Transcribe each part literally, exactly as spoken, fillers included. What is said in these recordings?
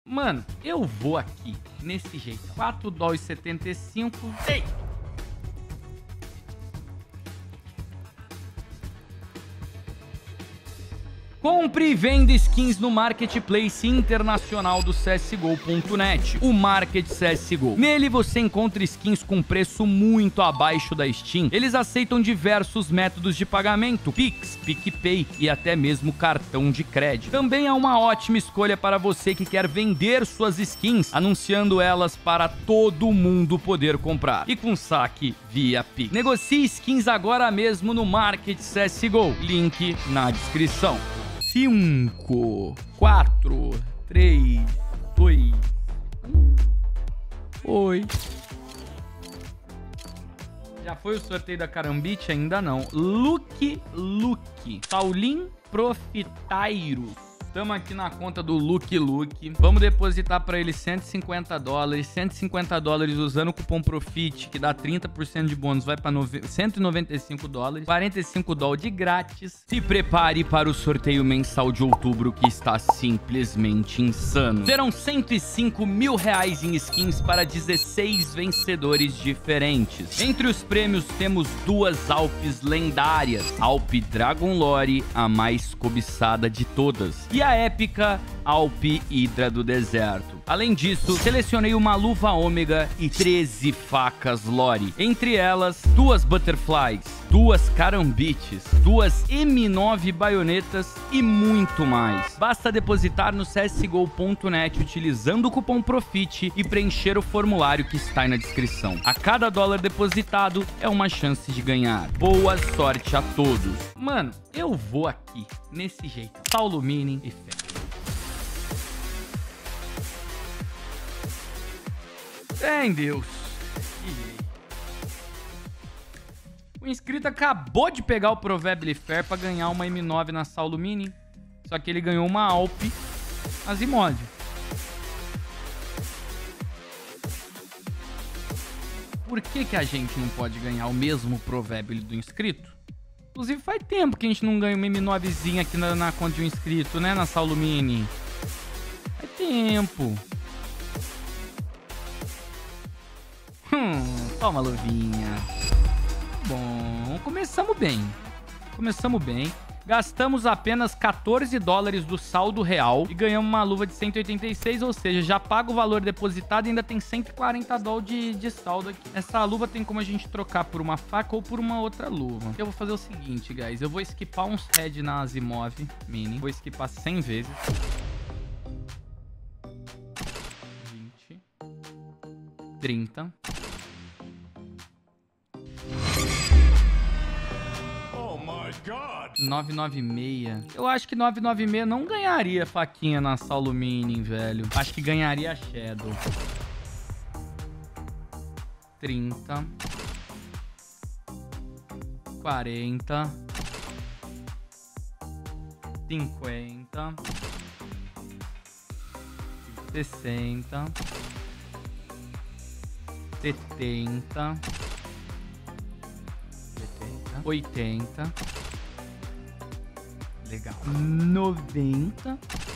Mano, eu vou aqui, nesse jeito. quatro dólares e setenta e cinco. Ei! Compre e venda skins no Marketplace Internacional do C S G O ponto net, o Market C S G O. Nele você encontra skins com preço muito abaixo da Steam. Eles aceitam diversos métodos de pagamento, Pix, PicPay e até mesmo cartão de crédito. Também é uma ótima escolha para você que quer vender suas skins, anunciando elas para todo mundo poder comprar. E com saque via Pix. Negocie skins agora mesmo no Market C S G O. Link na descrição. cinco, quatro, três, dois, um. Oi. Já foi o sorteio da Karambit? Ainda não. Luke Luke. Paulinho Profitairos. Estamos aqui na conta do Luke Luke. Vamos depositar para ele cento e cinquenta dólares. cento e cinquenta dólares usando o cupom PROFIT, que dá trinta por cento de bônus, vai para cento e noventa e cinco dólares. quarenta e cinco dólares de grátis. Se prepare para o sorteio mensal de outubro, que está simplesmente insano. Serão cento e cinco mil reais em skins para dezesseis vencedores diferentes. Entre os prêmios temos duas Alpes lendárias. Alp Dragon Lore, a mais cobiçada de todas. E a épica Alp Hidra do Deserto. Além disso, selecionei uma luva ômega e treze facas Lore. Entre elas, duas Butterflies, duas Karambites, duas M nove baionetas e muito mais. Basta depositar no C S G O ponto net utilizando o cupom PROFIT e preencher o formulário que está aí na descrição. A cada dólar depositado é uma chance de ganhar. Boa sorte a todos. Mano, eu vou aqui, nesse jeito. Saulo Mini e fé. Em Deus. O inscrito acabou de pegar o Provably Fair pra ganhar uma M nove na Saulo Mini. Só que ele ganhou uma Alp Azimod. Por que que a gente não pode ganhar o mesmo Provably do inscrito? Inclusive faz tempo que a gente não ganha uma M novezinha aqui na, na conta de um inscrito, né? Na Saulo Mini. Faz tempo. Hum, toma, luvinha. Bom, começamos bem. Começamos bem. Gastamos apenas quatorze dólares do saldo real e ganhamos uma luva de cento e oitenta e seis, ou seja, já paga o valor depositado e ainda tem cento e quarenta dólares de, de saldo aqui. Essa luva tem como a gente trocar por uma faca ou por uma outra luva. Eu vou fazer o seguinte, guys. Eu vou esquipar uns head na Azimov Mini. Vou esquipar cem vezes. vinte. trinta. novecentos e noventa e seis. Eu acho que novecentos e noventa e seis não ganharia faquinha na Saulo Mini, velho. Acho que ganharia a Shadow. trinta. quarenta. cinquenta. sessenta. setenta. oitenta. Legal. noventa.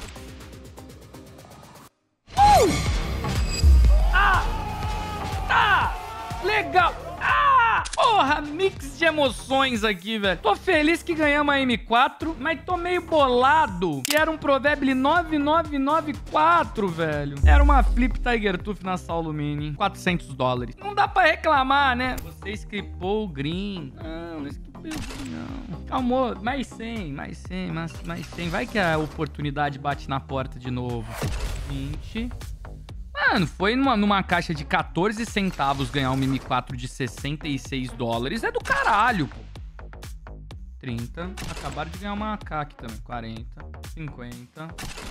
Uh! Ah! Tá! Legal! Ah! Porra, mix de emoções aqui, velho. Tô feliz que ganhamos a M quatro, mas tô meio bolado que era um Provably nove nove nove quatro, velho. Era uma Flip Tiger Tooth na Saulo Mini. quatrocentos dólares. Não dá pra reclamar, né? Você scripou o green. Não, não scripou o green, não. Calmou, mais cem, mais cem, mais, mais cem. Vai que a oportunidade bate na porta de novo. vinte. Mano, foi numa, numa caixa de quatorze centavos ganhar um M quatro de sessenta e seis dólares. É do caralho, pô. trinta. Acabaram de ganhar uma A K aqui também. quarenta. cinquenta.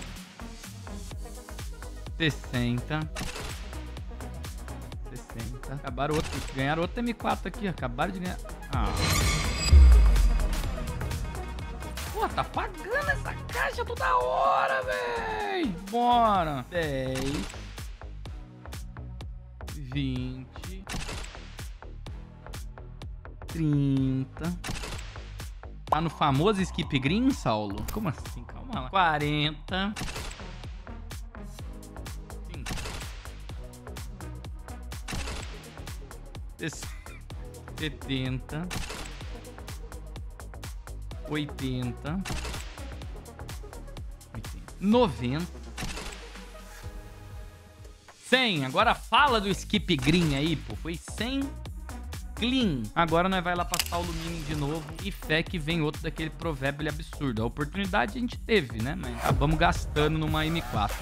sessenta. sessenta. Acabaram outro. Ganharam outro M quatro aqui. Acabaram de ganhar. Ah. Pô, tá pagando essa caixa toda hora, véi. Bora. dez. vinte. trinta. Tá no famoso skip green, Saulo? Como assim? Calma lá. quarenta. setenta. oitenta. noventa. cem. Agora fala do skip green aí, pô. Foi cem. Clean. Agora nós vai lá passar o alumínio de novo. E fé que vem outro daquele provérbio absurdo. A oportunidade a gente teve, né? Mas acabamos gastando numa M quatro.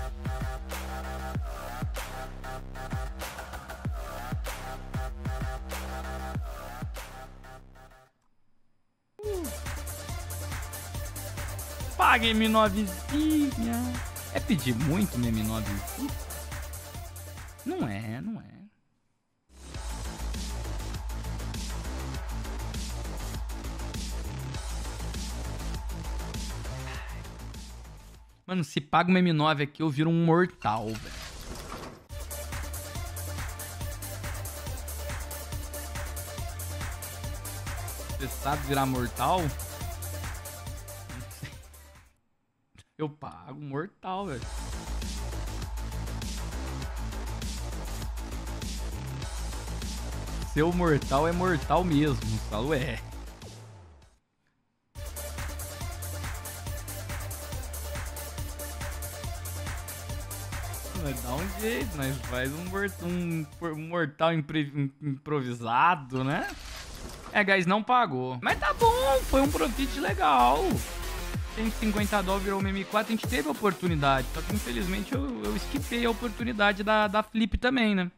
Paga M novezinha. É pedir muito no M nove? Não é, não é. Mano, se paga uma M nove aqui, eu viro um mortal, velho. Você sabe virar mortal? Eu pago mortal, velho. Seu mortal é mortal mesmo, falo é. Nós dá um jeito, nós faz um, um, um mortal impre, improvisado, né? É, guys, não pagou. Mas tá bom, foi um profit legal. cento e cinquenta dólares virou uma M quatro, a gente teve a oportunidade. Só que infelizmente eu, eu esquipei a oportunidade da, da Flip também, né?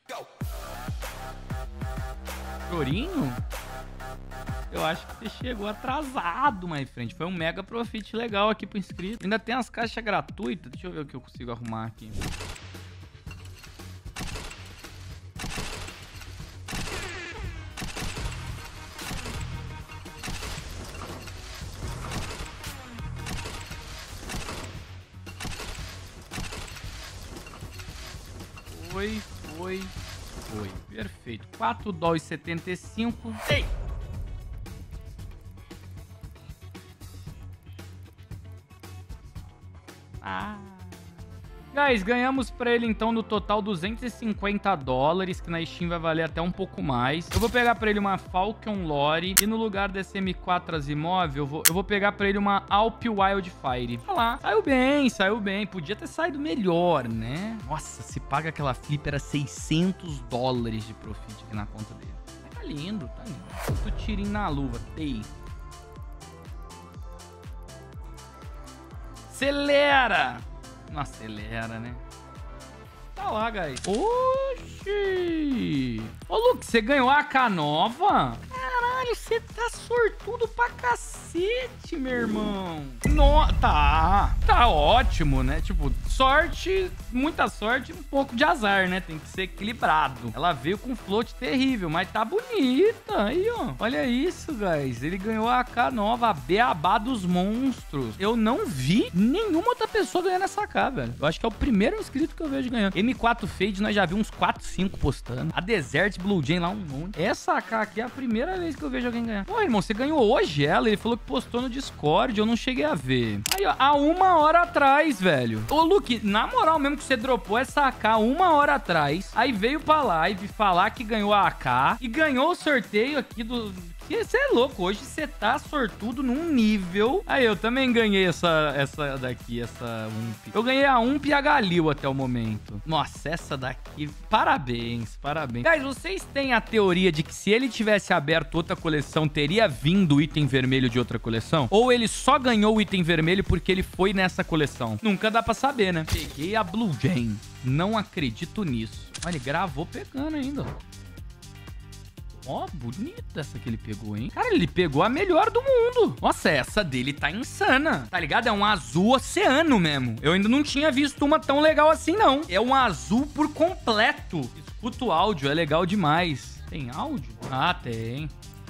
Chorinho? Eu acho que você chegou atrasado, my friend. Foi um mega profit legal aqui pro inscrito. Ainda tem as caixas gratuitas. Deixa eu ver o que eu consigo arrumar aqui. Foi, foi, foi. Perfeito. quatro dólares e setenta e cinco. Ei! Ah. Guys, ganhamos pra ele então no total duzentos e cinquenta dólares, que na Steam vai valer até um pouco mais. Eu vou pegar pra ele uma Falcon Lore e no lugar desse M quatro Asimov, eu vou, eu vou pegar pra ele uma Alp Wildfire. Olha lá, saiu bem, saiu bem. Podia ter saído melhor, né? Nossa, se paga aquela flip era seiscentos dólares de profit aqui na conta dele. Tá lindo, tá lindo. Tô tirinho na luva, tei. Acelera! Não acelera, né? Tá lá, guys. Oxi! Ô, Luke, você ganhou a A K nova? Caralho, você tá sortudo pra cacete, meu irmão. No... Tá, tá ótimo, né? Tipo, sorte, muita sorte, um pouco de azar, né? Tem que ser equilibrado. Ela veio com float terrível, mas tá bonita. Aí, ó. Olha isso, guys. Ele ganhou a A K nova, a Beabá dos monstros. Eu não vi nenhuma outra pessoa ganhando essa A K, velho. Eu acho que é o primeiro inscrito que eu vejo ganhando. M quatro Fade, nós já vimos uns quatro, cinco postando. A Desert Blue Jay lá, um monte. Essa A K aqui é a primeira vez que eu vejo alguém ganhar. Pô, irmão, você ganhou hoje ela? Ele falou que postou no Discord, eu não cheguei a ver. Aí, ó, há uma hora atrás, velho. Ô, Luke, na moral mesmo que você dropou essa A K uma hora atrás, aí veio pra live falar que ganhou a A K e ganhou o sorteio aqui do... Você é louco, hoje você tá sortudo num nível. Aí, eu também ganhei essa, essa daqui, essa U M P. Eu ganhei a U M P e a Galil até o momento. Nossa, essa daqui, parabéns, parabéns. Guys, vocês têm a teoria de que se ele tivesse aberto outra coleção, teria vindo o item vermelho de outra coleção? Ou ele só ganhou o item vermelho porque ele foi nessa coleção? Nunca dá pra saber, né? Peguei a Blue Jay. Não acredito nisso. Olha, ele gravou pegando ainda, ó. Ó, bonita essa que ele pegou, hein? Cara, ele pegou a melhor do mundo. Nossa, essa dele tá insana. Tá ligado? É um azul oceano mesmo. Eu ainda não tinha visto uma tão legal assim, não. É um azul por completo. Escuta o áudio, é legal demais. Tem áudio? Ah, tem.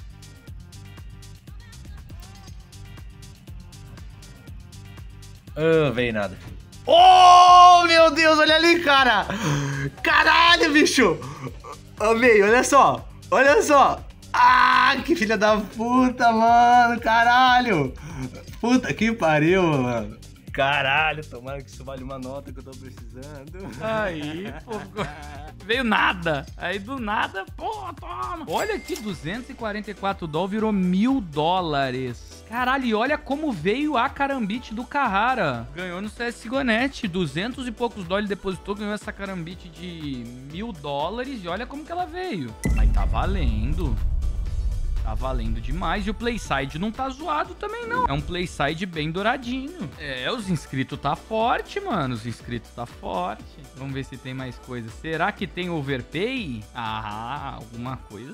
Ah, oh, veio nada. Oh, meu Deus, olha ali, cara. Caralho, bicho. Oh, veio, olha só. Olha só! Ah, que filha da puta, mano! Caralho! Puta que pariu, mano! Caralho, tomara que isso vale uma nota que eu tô precisando. Aí, pô, veio nada. Aí do nada, pô, toma. Olha aqui, duzentos e quarenta e quatro dólares virou mil dólares. Caralho, e olha como veio a Karambit do Carrara. Ganhou no C S G O Net, duzentos e poucos dólares depositou, ganhou essa Karambit de mil dólares. E olha como que ela veio. Mas tá valendo. Tá valendo demais. E o Playside não tá zoado também, não. É um Playside bem douradinho. É, os inscritos tá forte, mano. Os inscritos tá forte. Vamos ver se tem mais coisa. Será que tem overpay? Ah, alguma coisa.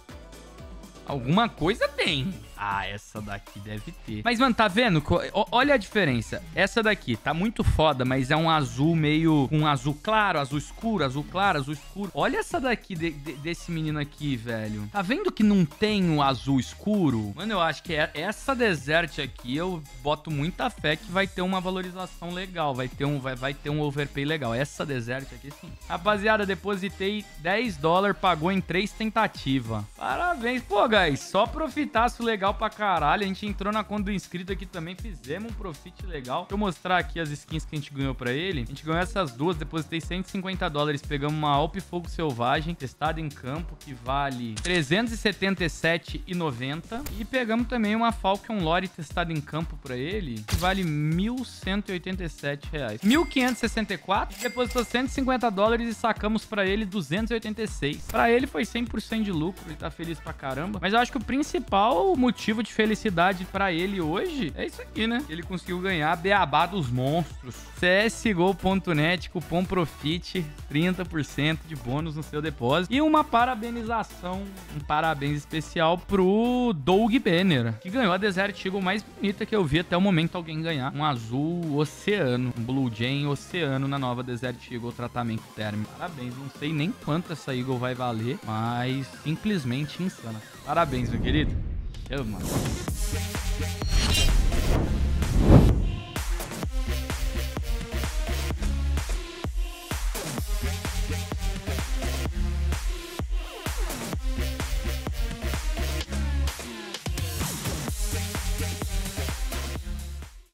Alguma coisa tem. Ah, essa daqui deve ter. Mas, mano, tá vendo? Olha a diferença. Essa daqui tá muito foda, mas é um azul meio... Um azul claro, azul escuro, azul claro, azul escuro. Olha essa daqui de, de, desse menino aqui, velho. Tá vendo que não tem o azul escuro? Mano, eu acho que é, essa Desert aqui, eu boto muita fé que vai ter uma valorização legal. Vai ter um, vai, vai ter um overpay legal. Essa Desert aqui, sim. Rapaziada, depositei dez dólares, pagou em três tentativas. Parabéns. Pô, guys, só profitaço legal pra caralho. A gente entrou na conta do inscrito aqui também, fizemos um profit legal. Deixa eu mostrar aqui as skins que a gente ganhou pra ele. A gente ganhou essas duas, depositei cento e cinquenta dólares, pegamos uma Alp Fogo Selvagem, testada em campo, que vale trezentos e setenta e sete reais e noventa centavos. E pegamos também uma Falcon Lore testada em campo pra ele, que vale mil cento e oitenta e sete reais. mil quinhentos e sessenta e quatro, depositou cento e cinquenta dólares e sacamos pra ele duzentos e oitenta e seis. Pra ele foi cem por cento de lucro, ele tá feliz pra caramba. Mas eu acho que o principal motivo de felicidade pra ele hoje é isso aqui, né? Ele conseguiu ganhar a Beabá dos Monstros. C S G O ponto net, cupom PROFIT, trinta por cento de bônus no seu depósito. E uma parabenização, um parabéns especial pro Doug Banner, que ganhou a Desert Eagle mais bonita que eu vi até o momento alguém ganhar. Um azul oceano, um Blue Jay oceano na nova Desert Eagle tratamento térmico. Parabéns, não sei nem quanto essa Eagle vai valer, mas simplesmente insana. Parabéns, meu querido. Eu, mano.